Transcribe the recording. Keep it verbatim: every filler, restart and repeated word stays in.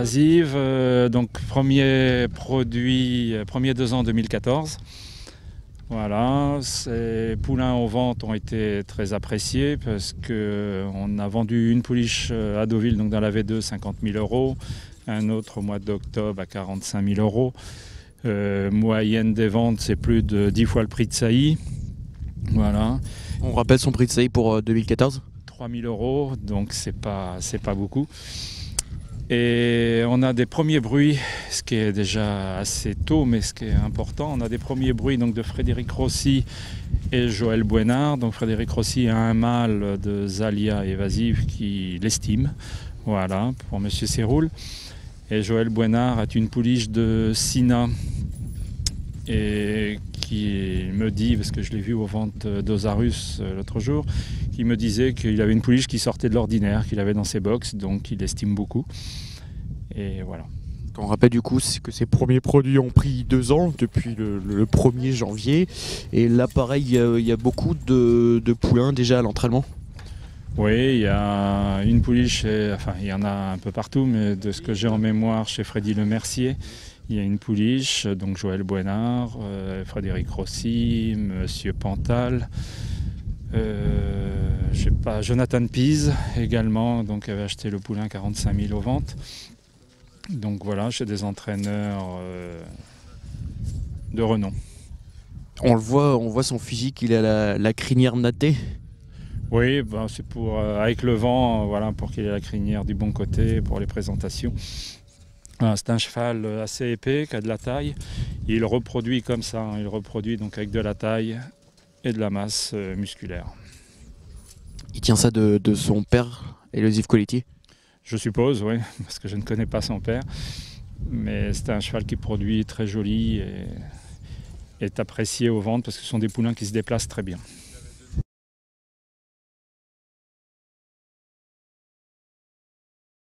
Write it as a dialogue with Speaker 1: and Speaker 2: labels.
Speaker 1: évasive. Euh, donc premier produit, premier deux ans deux mille quatorze. Voilà, ces poulains aux ventes ont été très appréciés parce qu'on a vendu une pouliche à Deauville, donc dans la V deux, cinquante mille euros, un autre au mois d'octobre à quarante-cinq mille euros. Euh, moyenne des ventes, c'est plus de dix fois le prix de Sailly. Voilà.
Speaker 2: On rappelle son prix de Sailly pour deux mille quatorze?
Speaker 1: trois mille euros, donc c'est pas, c'est pas beaucoup. Et on a des premiers bruits, ce qui est déjà assez tôt, mais ce qui est important. On a des premiers bruits donc, de Frédéric Rossi et Joël Bouénard. Donc Frédéric Rossi a un mâle de Zalia évasive qui l'estime, voilà, pour Monsieur Séroul. Et Joël Bouénard a une pouliche de Sina et qui me dit, parce que je l'ai vu aux ventes d'Osarus l'autre jour, qui me disait qu'il avait une pouliche qui sortait de l'ordinaire, qu'il avait dans ses box, donc il estime beaucoup. Et voilà.
Speaker 2: On rappelle du coup que ces premiers produits ont pris deux ans, depuis le, le premier janvier. Et là pareil, il y a, il y a beaucoup de, de poulains déjà à l'entraînement.
Speaker 1: Oui, il y a une pouliche, et, enfin il y en a un peu partout, mais de ce que j'ai en mémoire chez Freddy Le Mercier, il y a une pouliche, donc Joël Bouénard, euh, Frédéric Rossi, Monsieur Pantal, euh, je sais pas, Jonathan Pise également, donc avait acheté le poulain quarante-cinq mille aux ventes. Donc voilà, chez des entraîneurs euh, de renom.
Speaker 2: On le voit, on voit son physique, il a la, la crinière nattée.
Speaker 1: Oui, ben c'est pour euh, avec le vent, euh, voilà, pour qu'il ait la crinière du bon côté pour les présentations. Voilà, c'est un cheval assez épais, qui a de la taille. Et il reproduit comme ça, hein, il reproduit donc avec de la taille et de la masse euh, musculaire.
Speaker 2: Il tient ça de, de son père, Elusif Quality?
Speaker 1: Je suppose, oui, parce que je ne connais pas son père. Mais c'est un cheval qui produit très joli et est apprécié aux ventes parce que ce sont des poulains qui se déplacent très bien.